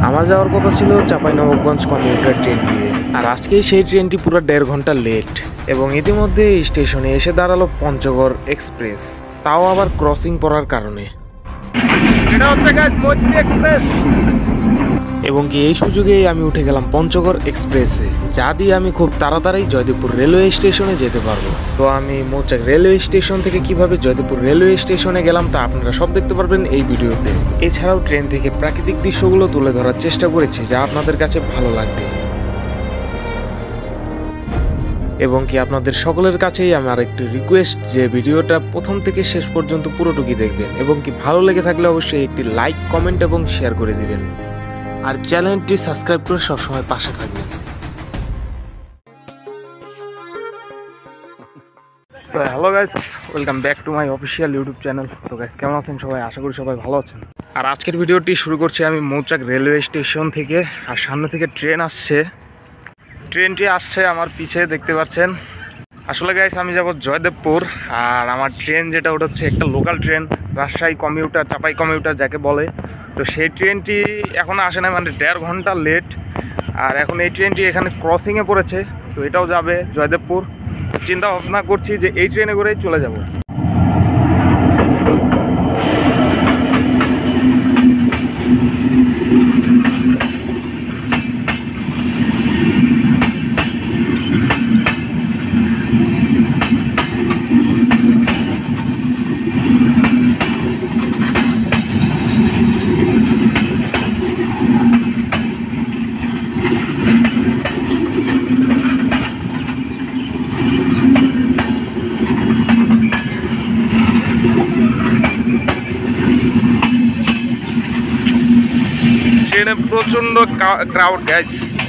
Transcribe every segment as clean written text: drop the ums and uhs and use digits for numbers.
আমার যাওয়ার কথা ছিল চাঁপাইনবাবগঞ্জ কমিউটার ট্রেন দিয়ে, আর আজকেই সেই ট্রেনটি পুরো 1.5 ঘন্টা লেট এবং ইতিমধ্যে স্টেশনে এসে দাঁড়ালো পঞ্চগড় এক্সপ্রেস, তাও আবার ক্রসিং পড়ার কারণে। এবং কি এই সুযোগেই আমি উঠে গেলাম পঞ্চগড় এক্সপ্রেসে, যা দিয়ে আমি খুব তাড়াতাড়ি জয়দেবপুর রেলওয়ে স্টেশনে যেতে পারবো। তো আমি মৌচাক রেলওয়ে স্টেশন থেকে কিভাবে জয়দেবপুর রেলওয়ে স্টেশনে গেলাম তা আপনারা সব দেখতে পারবেন এই ভিডিওতে। এছাড়াও ট্রেন থেকে প্রাকৃতিক দৃশ্যগুলো তুলে ধরার চেষ্টা করেছি, যা আপনাদের কাছে ভালো লাগবে। এবং কি আপনাদের সকলের কাছেই আমার একটি রিকোয়েস্ট যে ভিডিওটা প্রথম থেকে শেষ পর্যন্ত পুরোটুকুই দেখবেন, এবং কি ভালো লেগে থাকলে অবশ্যই একটি লাইক, কমেন্ট এবং শেয়ার করে দিবেন, আর চ্যানেলটি সাবস্ক্রাইব করে সবসময় পাশে থাকবেন। So hello guys, welcome back to my official YouTube channel. তো গাইস কেমন আছেন সবাই? আশা করি সবাই ভালো আছেন। আর আজকের ভিডিওটি শুরু করছি আমি মৌচাক রেলওয়ে স্টেশন থেকে। আর সামনে থেকে ট্রেনটি আসছে আমার পিছে দেখতে পাচ্ছেন। আসলে গাইস আমি যাব জয়দেবপুর, আর আমার ট্রেন যেটা ওটা হচ্ছে একটা local train, Rajshahi commuter, Chapai commuter যাকে বলে। তো সেই ট্রেনটি এখনও আসে না, মানে 1.5 ঘন্টা লেট। আর এখন এই ট্রেনটি এখানে ক্রসিংয়ে পড়েছে, তো এটাও যাবে জয়দেবপুর। চিন্তা ভাবনা করছি যে এই ট্রেনে করেই চলে যাব। ট্রেনে প্রচন্ড ক্রাউড গাইস।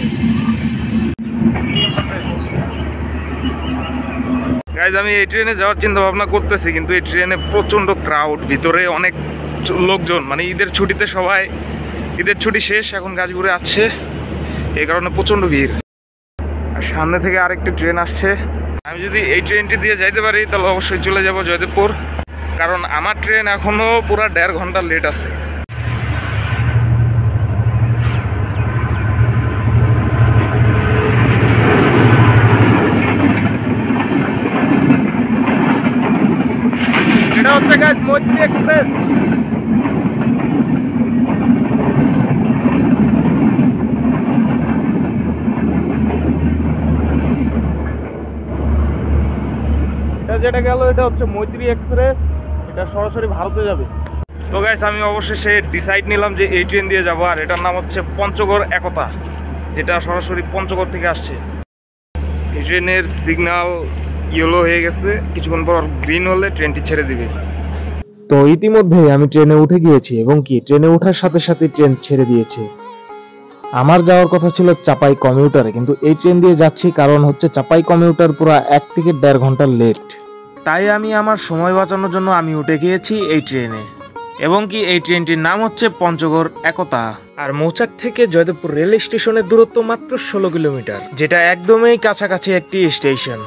আমি এই ট্রেনে যাওয়ার চিন্তা ভাবনা করতেছি, কিন্তু এই ট্রেনে প্রচন্ড ক্রাউড, ভিতরে অনেক লোকজন, মানে ঈদের ছুটিতে সবাই, ঈদের ছুটি শেষ এখন গাজীপুরে আসছে, এই কারণে প্রচন্ড ভিড়। আর সামনে থেকে আরেকটি ট্রেন আসছে। আমি যদি এই ট্রেনটি দিয়ে যাইতে পারি তাহলে অবশ্যই চলে যাব জয়দেবপুর, কারণ আমার ট্রেন এখনো পুরো 1.5 ঘন্টা লেট আছে। এটা হচ্ছে গাইস মৈত্রী এক্সপ্রেস। যেটা গেল এটা হচ্ছে মৈত্রী এক্সপ্রেস, এটা সরাসরি ভারতে যাবে। তো গাইস আমি অবশেষে ডিসাইড নিলাম যে এই ট্রেন দিয়ে যাবো, আর এটার নাম হচ্ছে পঞ্চগড় একতা, যেটা সরাসরি পঞ্চগড় থেকে আসছে। এই ট্রেনের সিগন্যাল ইয়েলো হয়ে গেছে, কিছুক্ষণ পর গ্রিন হলে ট্রেনটি ছেড়ে দিবে। তো ইতিমধ্যে আমি ট্রেনে উঠে গিয়েছি, এবং কি ট্রেনে ওঠার সাথে সাথে ট্রেন ছেড়ে দিয়েছে। আমার যাওয়ার কথা ছিল চাপাই কমিউটারে, কিন্তু এই ট্রেন দিয়ে যাচ্ছি কারণ হচ্ছে চাপাই কমিউটার পুরো 1 থেকে 1.5 ঘন্টা লেট। তাই আমি আমার সময় বাঁচানোর জন্য আমি উঠে গিয়েছি এই ট্রেনে, এবং কি এই ট্রেনটির নাম হচ্ছে পঞ্চগড় একতা। আর মৌচাক থেকে জয়দেবপুর রেল স্টেশনের দূরত্ব মাত্র 16 কিলোমিটার, যেটা একদমই কাছাকাছি একটি স্টেশন।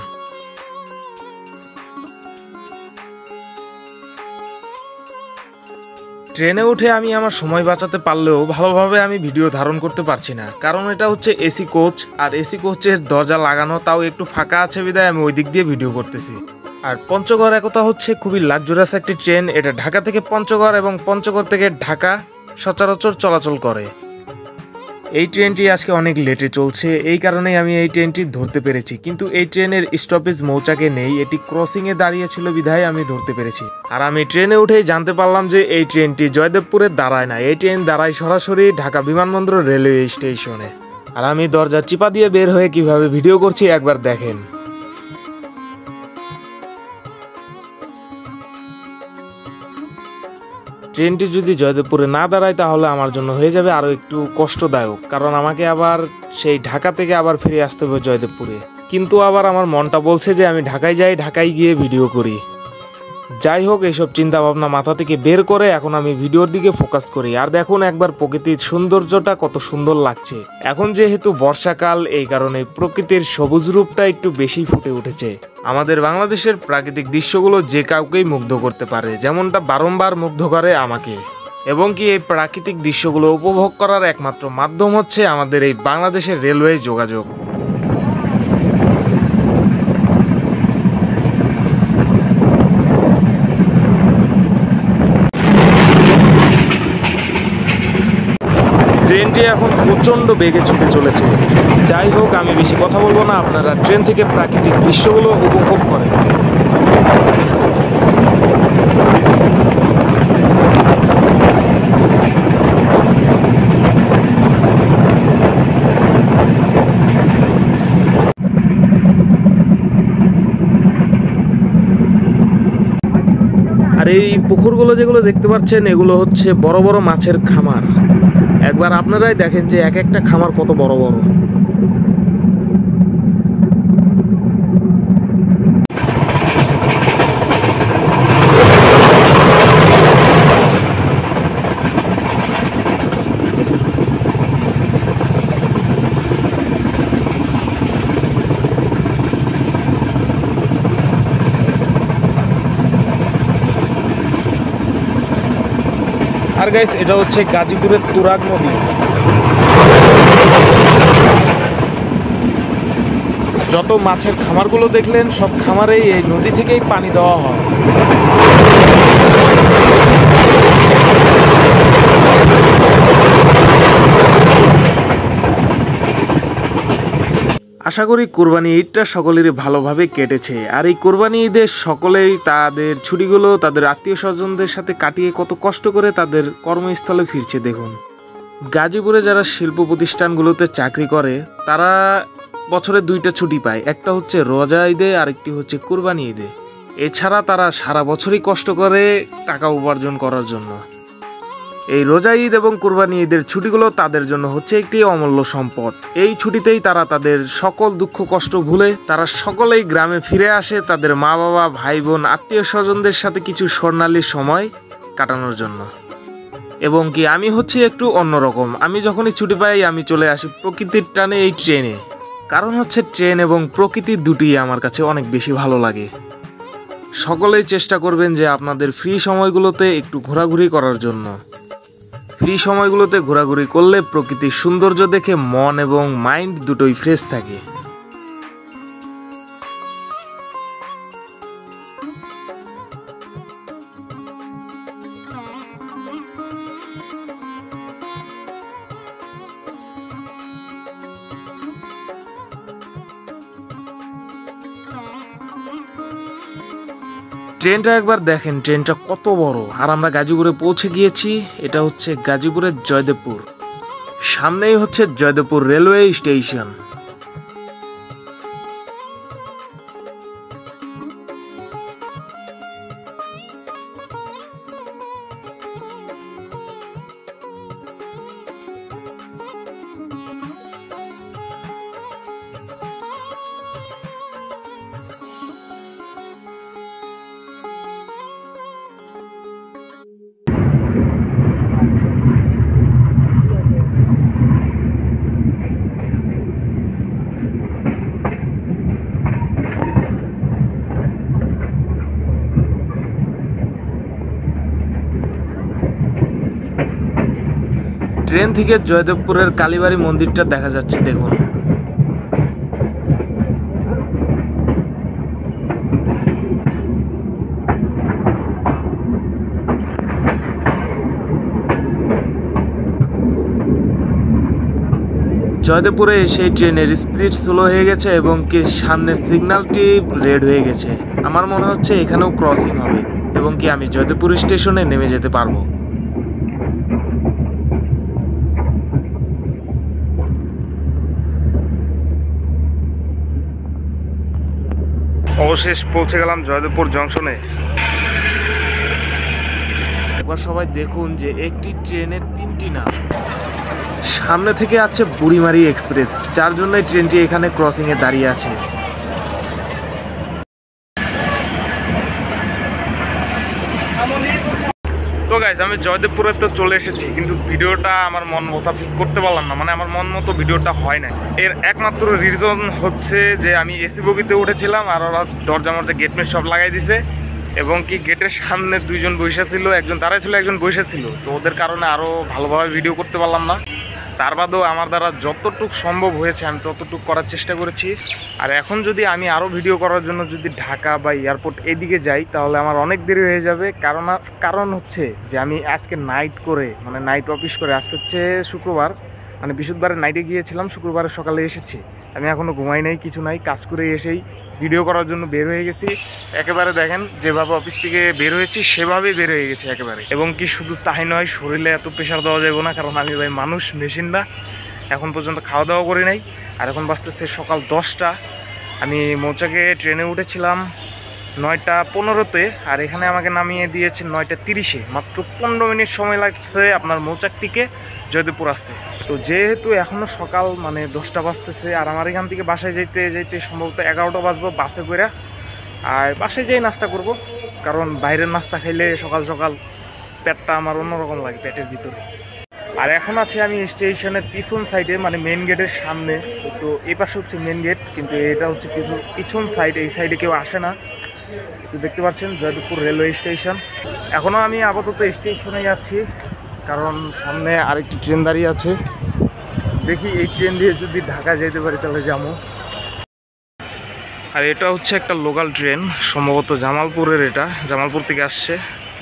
ট্রেনে উঠে আমি আমার সময় বাঁচাতে পারলেও ভালোভাবে আমি ভিডিও ধারণ করতে পারছি না, কারণ এটা হচ্ছে এসি কোচ, আর এসি কোচের দরজা লাগানো, তাও একটু ফাঁকা আছে বিধায় আমি ওই দিক দিয়ে ভিডিও করতেছি। আর পঞ্চগড় একতা হচ্ছে খুবই লাক্সারিয়াস একটি ট্রেন। এটা ঢাকা থেকে পঞ্চগড় এবং পঞ্চগড় থেকে ঢাকা সচরাচর চলাচল করে। এই ট্রেনটি আজকে অনেক লেটে চলছে, এই কারণেই আমি এই ট্রেনটি ধরতে পেরেছি, কিন্তু এই ট্রেনের স্টপেজ মৌচাকে নেই, এটি ক্রসিংয়ে দাঁড়িয়েছিল বিধায় আমি ধরতে পেরেছি। আর আমি ট্রেনে উঠেই জানতে পারলাম যে এই ট্রেনটি জয়দেবপুরে দাঁড়ায় না, এই ট্রেন দাঁড়ায় সরাসরি ঢাকা বিমানবন্দর রেলওয়ে স্টেশনে। আর আমি দরজা চিপা দিয়ে বের হয়ে কিভাবে ভিডিও করছি একবার দেখেন। ট্রেনটি যদি জয়দেবপুরে না দাঁড়ায় তাহলে আমার জন্য হয়ে যাবে আরও একটু কষ্টদায়ক, কারণ আমাকে আবার সেই ঢাকা থেকে আবার ফিরে আসতে হবে জয়দেবপুরে। কিন্তু আবার আমার মনটা বলছে যে আমি ঢাকায় যাই, ঢাকায় গিয়ে ভিডিও করি। যাই হোক, এইসব চিন্তা ভাবনা মাথা থেকে বের করে এখন আমি ভিডিওর দিকে ফোকাস করি। আর দেখুন একবার প্রকৃতির সৌন্দর্যটা কত সুন্দর লাগছে। এখন যেহেতু বর্ষাকাল, এই কারণে প্রকৃতির সবুজ রূপটা একটু বেশি ফুটে উঠেছে। আমাদের বাংলাদেশের প্রাকৃতিক দৃশ্যগুলো যে কাউকেই মুগ্ধ করতে পারে, যেমনটা বারংবার মুগ্ধ করে আমাকে। এবং কি এই প্রাকৃতিক দৃশ্যগুলো উপভোগ করার একমাত্র মাধ্যম হচ্ছে আমাদের এই বাংলাদেশের রেলওয়ে যোগাযোগ। ট্রেনটি এখন প্রচণ্ড বেগে ছুটে চলেছে। যাই হোক, আমি বেশি কথা বলবো না, আপনারা ট্রেন থেকে প্রাকৃতিক দৃশ্যগুলো উপভোগ করেন। আর এই পুকুরগুলো যেগুলো দেখতে পাচ্ছেন, এগুলো হচ্ছে বড় বড় মাছের খামার। একবার আপনারাই দেখেন যে এক একটা খামার কত বড় বড়। আর গাইস, এটা হচ্ছে গাজীপুরের তুরাগ নদী। যত মাছের খামারগুলো দেখলেন, সব খামারেই এই নদী থেকেই পানি দেওয়া হয়। আশা করি কোরবানি ঈদটা সকলেরই ভালোভাবে কেটেছে। আর এই কোরবানি ঈদে সকলেই তাদের ছুটিগুলো তাদের আত্মীয় স্বজনদের সাথে কাটিয়ে কত কষ্ট করে তাদের কর্মস্থলে ফিরছে। দেখুন, গাজীপুরে যারা শিল্প প্রতিষ্ঠানগুলোতে চাকরি করে তারা বছরে 2টা ছুটি পায়, একটা হচ্ছে রোজা ঈদে, আরেকটি হচ্ছে কোরবানি ঈদে। এছাড়া তারা সারা বছরই কষ্ট করে টাকা উপার্জন করার জন্য। এই রোজা ঈদ এবং কোরবানি ঈদের ছুটিগুলো তাদের জন্য হচ্ছে একটি অমূল্য সম্পদ। এই ছুটিতেই তারা তাদের সকল দুঃখ কষ্ট ভুলে তারা সকলেই গ্রামে ফিরে আসে তাদের মা বাবা, ভাই বোন, আত্মীয় স্বজনদের সাথে কিছু স্বর্ণালী সময় কাটানোর জন্য। এবং কি আমি হচ্ছে একটু অন্যরকম, আমি যখনই ছুটি পাই আমি চলে আসি প্রকৃতির টানে এই ট্রেনে। কারণ হচ্ছে ট্রেন এবং প্রকৃতির দুটিই আমার কাছে অনেক বেশি ভালো লাগে। সকলেই চেষ্টা করবেন যে আপনাদের ফ্রি সময়গুলোতে একটু ঘোরাঘুরি করার জন্য। ফ্রি সময়গুলোতে ঘোরাঘুরি করলে প্রকৃতির সৌন্দর্য দেখে মন এবং মাইন্ড দুটোই ফ্রেশ থাকে। ট্রেনটা একবার দেখেন, ট্রেনটা কত বড়। আর আমরা গাজীপুরে পৌঁছে গিয়েছি। এটা হচ্ছে গাজীপুরের জয়দেবপুর। সামনেই হচ্ছে জয়দেবপুর রেলওয়ে স্টেশন। ট্রেন থেকে জয়দেবপুরের কালীবাড়ি মন্দিরটা দেখা যাচ্ছে। দেখুন, জয়দেবপুরে এসে ট্রেনের স্পিড স্লো হয়ে গেছে এবং কি সামনের সিগন্যালটি রেড হয়ে গেছে। আমার মনে হচ্ছে এখানেও ক্রসিং হবে এবং কি আমি জয়দেবপুর স্টেশনে নেমে যেতে পারবো। অবশেষ পৌঁছে গেলাম জয়দেবপুর জংশনে। একবার সবাই দেখুন যে একটি ট্রেনের 3টি নাম। সামনে থেকে আছে বুড়িমারি এক্সপ্রেস, যার জন্য ট্রেনটি এখানে ক্রসিং এ দাঁড়িয়ে আছে। তো গাইস, আমি জয়দেবপুরে তো চলে এসেছি, কিন্তু ভিডিওটা আমার মন মোতাবেক করতে পারলাম না। মানে আমার মন মতো ভিডিওটা হয় না। এর একমাত্র রিজন হচ্ছে যে আমি এসি বগিতে উঠেছিলাম আর ওরা দরজা মরজা গেটমেট সব লাগাই দিছে। এবং কি গেটের সামনে দুইজন বসে ছিল, একজন দাঁড়ায় ছিল, একজন বসে ছিল। তো ওদের কারণে আরও ভালোভাবে ভিডিও করতে পারলাম না। তার বাদেও আমার দ্বারা যতটুকু সম্ভব হয়েছে আমি ততটুকু করার চেষ্টা করেছি। আর এখন যদি আমি আরও ভিডিও করার জন্য যদি ঢাকা বা এয়ারপোর্ট এদিকে যাই তাহলে আমার অনেক দেরি হয়ে যাবে। কারণ হচ্ছে যে আমি আজকে নাইট করে, মানে নাইট অফিস করে, আজকে হচ্ছে শুক্রবার, মানে বৃহস্পতিবারে নাইটে গিয়েছিলাম, শুক্রবারে সকালে এসেছি। আমি এখনও ঘুমাই নাই, কিছু নাই, কাজ করে এসেই ভিডিও করার জন্য বের হয়ে গেছি। একেবারে দেখেন যেভাবে অফিস থেকে বের হয়েছি সেভাবেই বের হয়ে গেছে একেবারে। এবং কি শুধু তাই নয়, শরীরে এত প্রেশার দেওয়া যাবে না, কারণ আমি ভাই মানুষ, মেশিন না। এখন পর্যন্ত খাওয়া দাওয়া করি নাই। আর এখন বাজতেছে সকাল 10টা। আমি মৌচাকে ট্রেনে উঠেছিলাম 9টা 15-তে, আর এখানে আমাকে নামিয়ে দিয়েছে 9টা 30-এ। মাত্র 15 মিনিট সময় লাগছে আপনার মৌচাক থেকে জয়দেবপুর আসতে। তো যেহেতু এখনও সকাল, মানে 10টা বাজতেছে, আর আমার এখান থেকে বাসায় যাইতে যাইতে সম্ভবত 11টা বাজবো বাসে করে। আর বাসায় যেয়ে নাস্তা করব, কারণ বাইরের নাস্তা খাইলে সকাল সকাল পেটটা আমার অন্যরকম লাগে পেটের ভিতরে। আর এখন আছে আমি স্টেশনের পিছন সাইডে, মানে মেন গেটের সামনে। তো এই পাশে হচ্ছে মেন গেট, কিন্তু এটা হচ্ছে পিছন সাইড, এই সাইডে কেউ আসে না। তো দেখতে পাচ্ছেন জয়দেবপুর রেলওয়ে স্টেশন। এখনও আমি আপাতত স্টেশনে যাচ্ছি, কারণ সামনে আরেকটি ট্রেন দাঁড়িয়ে আছে। দেখি এই ট্রেন দিয়ে যদি ঢাকা যেতে পারি তাহলে যাবো। আর এটা হচ্ছে একটা লোকাল ট্রেন, সম্ভবত জামালপুরের, এটা জামালপুর থেকে আসছে।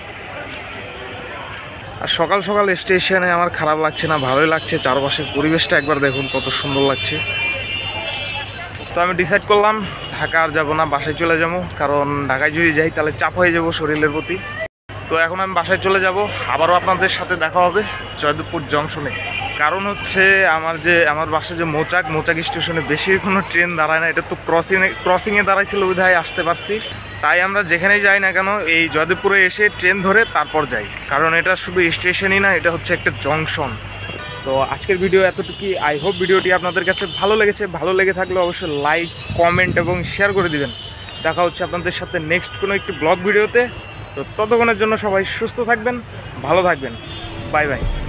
আর সকাল সকাল স্টেশনে আমার খারাপ লাগছে না, ভালোই লাগছে। চারপাশের পরিবেশটা একবার দেখুন কত সুন্দর লাগছে। তো আমি ডিসাইড করলাম ঢাকা আর যাবো না, বাসায় চলে যাবো। কারণ ঢাকায় যদি যাই তাহলে চাপ হয়ে যাবো শরীরের প্রতি। তো এখন আমি বাসায় চলে যাব। আবারও আপনাদের সাথে দেখা হবে জয়দেবপুর জংশনে। কারণ হচ্ছে আমার বাসায় যে মৌচাক স্টেশনে বেশি কোনো ট্রেন দাঁড়ায় না। এটা তো ক্রসিংয়ে দাঁড়াইছিল, বোধহয় আসতে পারছি। তাই আমরা যেখানেই যাই না কেন এই জয়দেবপুরে এসে ট্রেন ধরে তারপর যাই, কারণ এটা শুধু স্টেশনই না, এটা হচ্ছে একটা জংশন। তো আজকের ভিডিও এতটুকুই। আই হোপ ভিডিওটি আপনাদের কাছে ভালো লেগেছে। ভালো লেগে থাকলে অবশ্যই লাইক, কমেন্ট এবং শেয়ার করে দিবেন। দেখা হচ্ছে আপনাদের সাথে নেক্সট কোনো একটি ব্লগ ভিডিওতে। তো ততক্ষণের জন্য সবাই সুস্থ থাকবেন, ভালো থাকবেন। Bye by.